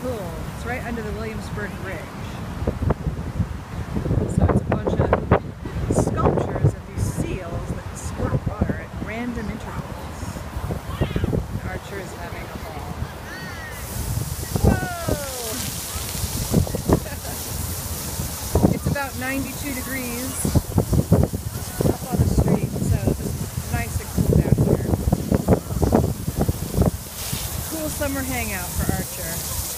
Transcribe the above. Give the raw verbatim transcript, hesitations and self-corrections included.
cool. It's right under the Williamsburg Bridge. So it's a bunch of sculptures of these seals that squirt water at random intervals. The archer is having a ball. Whoa! It's about ninety-two degrees up on the street, so it's nice and cool down here. Cool summer hangout for Archer.